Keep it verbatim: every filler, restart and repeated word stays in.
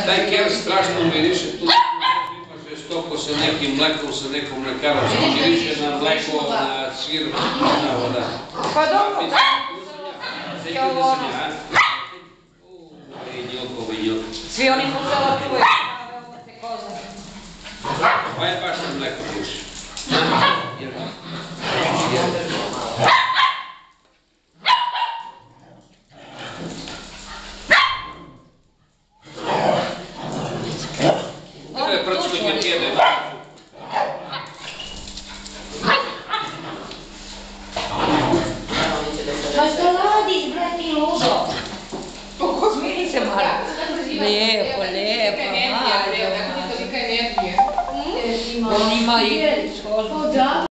Taj ker strašno miriše, tu žestoko sa nekim mlekom, sa nekom mlekarom, miriše na mleko, na sir, na voda. Pa dobro, je ovo svi oni po sela čuje, prave ovate koze. Ovo je baš na mleko puši.